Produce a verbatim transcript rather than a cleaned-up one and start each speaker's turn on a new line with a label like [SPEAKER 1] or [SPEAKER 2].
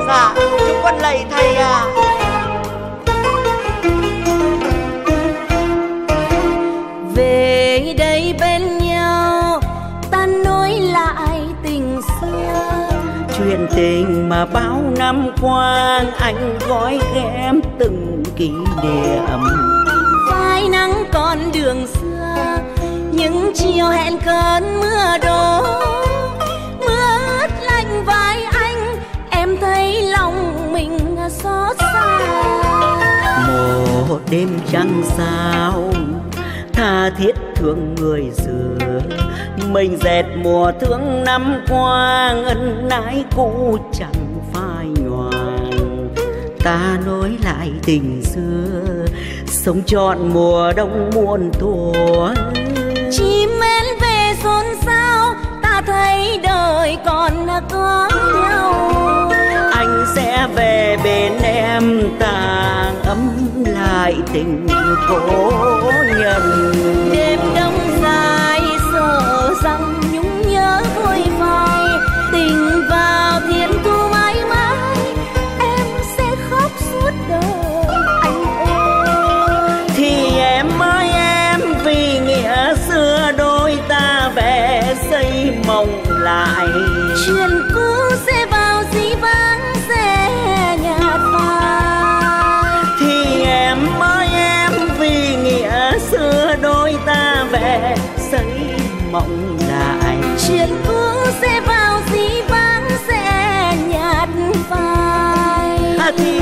[SPEAKER 1] Dạ, chúng con lạy thầy à.
[SPEAKER 2] Về đây bên nhau ta nối lại tình xưa,
[SPEAKER 3] chuyện tình mà bao năm qua anh gói ghém từng kỷ niệm.
[SPEAKER 2] phai nắng con đường xưa, những chiều hẹn cơn mưa đổ, mưa ướt lạnh vai anh, em thấy lòng mình xót xa.
[SPEAKER 3] Một đêm trăng sao tha thiết thương người xưa, mình dệt mùa thương năm qua, ngân ái cũ chẳng phai nhòa. Ta nối lại tình xưa, sống trọn mùa đông muôn thuở.
[SPEAKER 2] Chim én về xôn xao, ta thấy đời còn có nhau.
[SPEAKER 3] Anh sẽ về bên em, ta ấm lại tình cố nhân.
[SPEAKER 2] Đêm đông dài sợ rằng nhung nhớ thôi phai, tình vào thiên thu mãi mãi, em sẽ khóc suốt đời anh ơi.
[SPEAKER 3] Thì em ơi em, vì nghĩa xưa đôi ta vẽ xây mộng lại.
[SPEAKER 2] Chuyện cũ sẽ vào dĩ vãng, sẽ nhạt phai.
[SPEAKER 3] Thì em ơi em, vì nghĩa xưa đôi ta vẽ xây mộng lại.
[SPEAKER 2] Chuyện cũ sẽ vào dĩ vãng, sẽ nhạt phai.
[SPEAKER 3] Thì